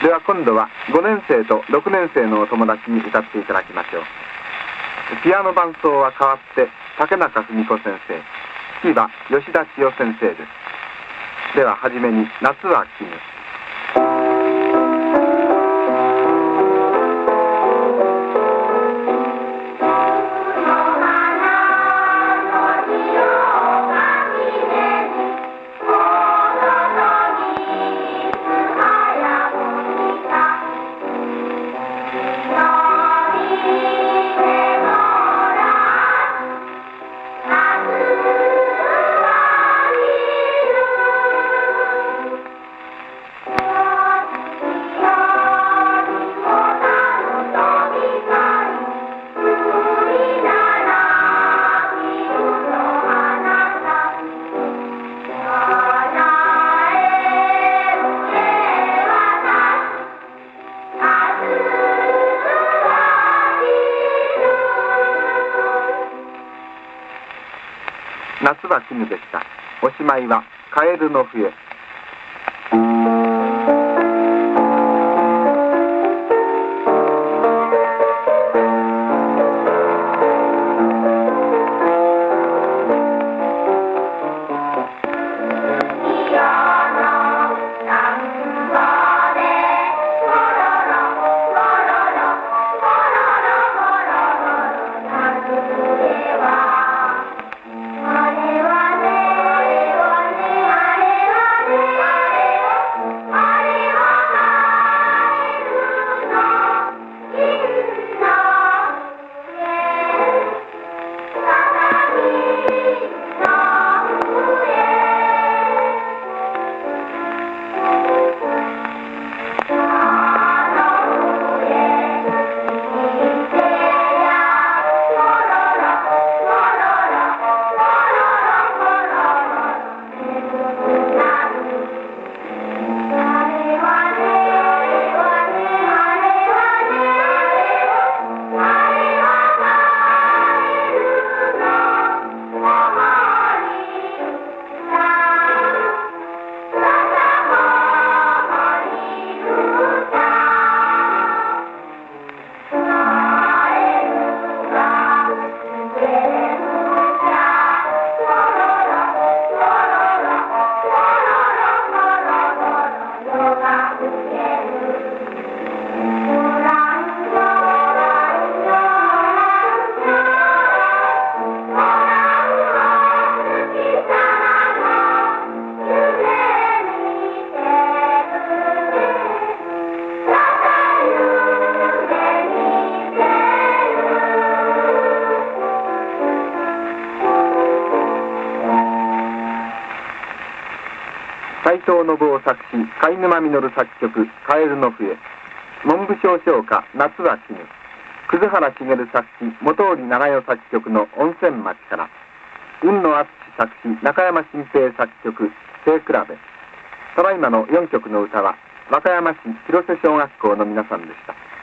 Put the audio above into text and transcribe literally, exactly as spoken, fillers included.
では今度はごねん生とろくねん生のお友達に歌っていただきましょう。ピアノ伴奏は代わって竹中文子先生、指揮は吉田千代先生です。でははじめに夏は来ぬ。夏は来ぬでした。おしまいはカエルの笛。斉藤信夫作詞、貝沼実作曲、カエルの笛。文部省唱歌、夏は来ぬ。葛原茂作詞、本織長代作曲の温泉町から。雲野敦作詞、中山新平作曲、背比べ。ただいまのよんきょくの歌は、和歌山市広瀬小学校の皆さんでした。